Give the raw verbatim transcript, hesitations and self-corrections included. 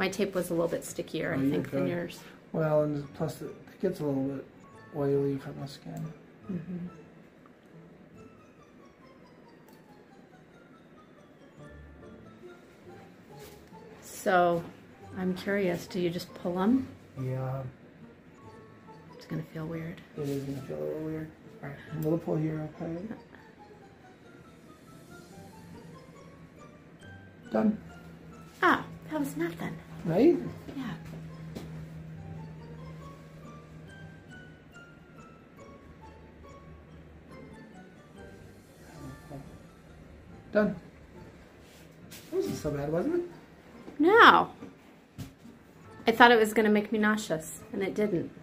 My tape was a little bit stickier, oh, I think, than yours. Well, and plus it, it gets a little bit oily from the skin. Mm-hmm. So, I'm curious, do you just pull them? Yeah. It's going to feel weird. It is going to feel a little weird. Alright, a little pull here, okay? Done. Ah, that was nothing. Right? Yeah. Done. That wasn't so bad, wasn't it? No. I thought it was going to make me nauseous, and it didn't.